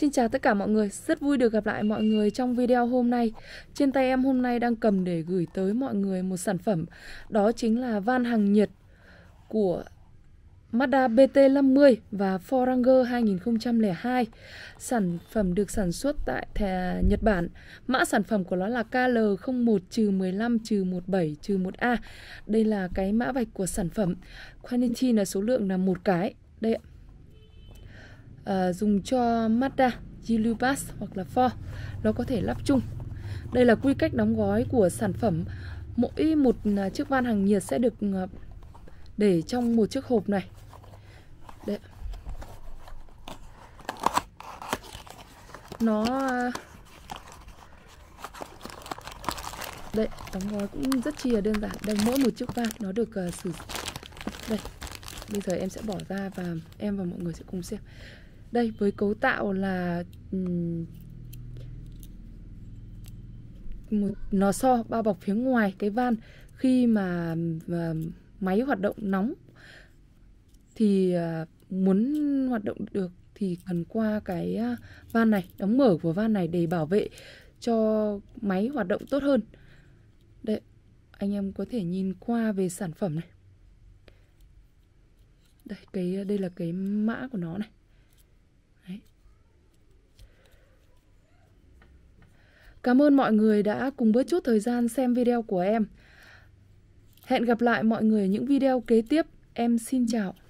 Xin chào tất cả mọi người, rất vui được gặp lại mọi người trong video hôm nay. Trên tay em hôm nay đang cầm để gửi tới mọi người một sản phẩm. Đó chính là van hàng nhiệt của Mazda BT50 và Ford Ranger 2002. Sản phẩm được sản xuất tại Nhật Bản. Mã sản phẩm của nó là KL01-15-17-1A. Đây là cái mã vạch của sản phẩm. Quantity là số lượng là một cái. Đây ạ. Dùng cho Mazda, Geely Bus hoặc là Ford, nó có thể lắp chung. Đây là quy cách đóng gói của sản phẩm. Mỗi một chiếc van hàng nhiệt sẽ được để trong một chiếc hộp này. Đấy. Nó đây, đóng gói cũng rất chi là đơn giản. Đây, mỗi một chiếc van nó được sử dụng. Đây, bây giờ em sẽ bỏ ra và em và mọi người sẽ cùng xem. Đây, với cấu tạo là một lò xo bao bọc phía ngoài cái van. Khi mà máy hoạt động nóng thì muốn hoạt động được thì cần qua cái van này, đóng mở của van này để bảo vệ cho máy hoạt động tốt hơn. Đây, anh em có thể nhìn qua về sản phẩm này. Đây là cái mã của nó này. Đấy. Cảm ơn mọi người đã cùng bớt chút thời gian xem video của em. Hẹn gặp lại mọi người ở những video kế tiếp. Em xin chào.